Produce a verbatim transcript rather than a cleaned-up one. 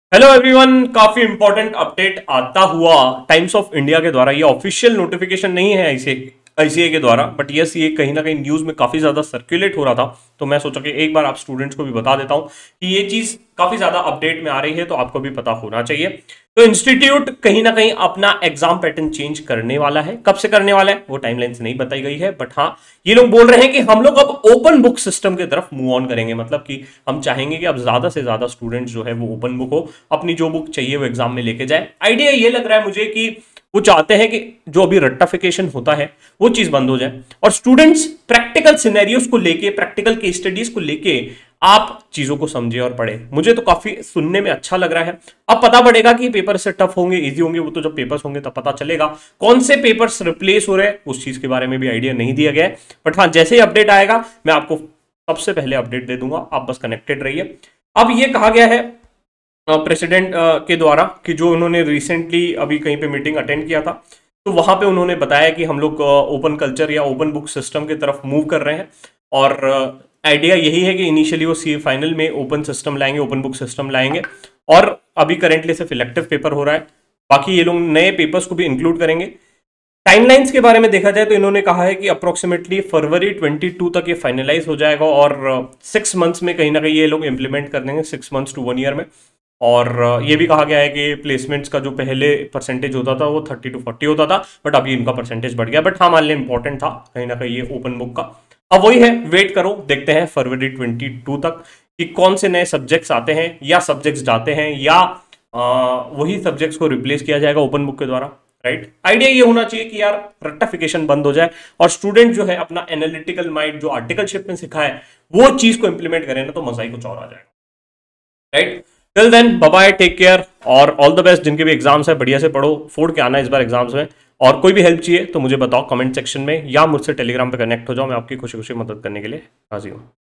Hello everyone, काफी important update आता हुआ टाइम्स ऑफ इंडिया के द्वारा। ये ऑफिशियल नोटिफिकेशन नहीं है ऐसे आईसीए के द्वारा, बट यस ये कहीं ना कहीं न्यूज में काफी ज्यादा सर्कुलेट हो रहा था। तो मैं सोचा कि एक बार आप स्टूडेंट्स को भी बता देता हूं कि ये चीज काफी ज्यादा अपडेट में आ रही है, तो आपको भी पता होना चाहिए। तो इंस्टीट्यूट कहीं ना कहीं अपना एग्जाम पैटर्न चेंज करने वाला है। कब से करने वाला है वो टाइमलाइन से नहीं बताई गई है, बट हाँ ये लोग बोल रहे हैं कि हम लोग अब ओपन बुक सिस्टम की तरफ मूव ऑन करेंगे। मतलब कि हम चाहेंगे कि अब ज्यादा से ज्यादा स्टूडेंट्स जो है वो ओपन बुक हो, अपनी जो बुक चाहिए वो एग्जाम में लेके जाए। आइडिया ये लग रहा है मुझे कि वो चाहते हैं कि जो अभी रट्टाफिकेशन होता है वो चीज बंद हो जाए और स्टूडेंट्स प्रैक्टिकल सिनेरियोस को लेके, प्रैक्टिकल केस स्टडीज को लेके आप चीजों को समझे और पढ़े। मुझे तो काफी सुनने में अच्छा लग रहा है। अब पता पड़ेगा कि पेपर से टफ होंगे, इजी होंगे, वो तो जब पेपर्स होंगे तब पता चलेगा। कौन से पेपर्स रिप्लेस हो रहे हैं उस चीज के बारे में भी आइडिया नहीं दिया गया है, बट हाँ जैसे ही अपडेट आएगा मैं आपको सबसे पहले अपडेट दे दूंगा। आप बस कनेक्टेड रहिए। अब ये कहा गया है प्रेसिडेंट के द्वारा कि जो उन्होंने रिसेंटली अभी कहीं पे मीटिंग अटेंड किया था, तो वहां पे उन्होंने बताया कि हम लोग ओपन कल्चर या ओपन बुक सिस्टम की तरफ मूव कर रहे हैं। और आइडिया यही है कि इनिशियली वो सी फाइनल में ओपन सिस्टम लाएंगे, ओपन बुक सिस्टम लाएंगे। और अभी करेंटली सिर्फ इलेक्टिव पेपर हो रहा है, बाकी ये लोग नए पेपर्स को भी इंक्लूड करेंगे। टाइमलाइंस के बारे में देखा जाए तो इन्होंने कहा है कि अप्रोक्सीमेटली फरवरी बाईस तक ये फाइनलाइज हो जाएगा और सिक्स मंथ्स में कहीं ना कहीं ये लोग इंप्लीमेंट कर देंगे, six months to one year में। और ये भी कहा गया है कि प्लेसमेंट्स का जो पहले परसेंटेज होता था वो थर्टी टू फोर्टी होता था, बट अभी इनका परसेंटेज बढ़ गया। बट हाँ मान लिया इंपॉर्टेंट था कहीं ना कहीं ये ओपन बुक का। अब वही है, वेट करो, देखते हैं फरवरी बाईस तक कि कौन से नए सब्जेक्ट्स आते हैं या सब्जेक्ट्स जाते हैं या आ, वही सब्जेक्ट्स को रिप्लेस किया जाएगा ओपन बुक के द्वारा। राइट, आइडिया ये होना चाहिए कि यार रट्टाफिकेशन बंद हो जाए और स्टूडेंट जो है अपना एनालिटिकल माइंड जो आर्टिकलशिप में सिखा है वो चीज को इंप्लीमेंट करें ना, तो मजा ही कुछ और आ जाएगा। Right, till then bye bye, take care और ऑल द बेस्ट। जिनके भी एग्जाम्स है बढ़िया से पढ़ो, फोड़ के आना इस बार एग्जाम्स में। और कोई भी हेल्प चाहिए तो मुझे बताओ कमेंट सेक्शन में, या मुझसे टेलीग्राम पे कनेक्ट हो जाओ, मैं आपकी खुशी खुशी मदद करने के लिए राजी हूँ।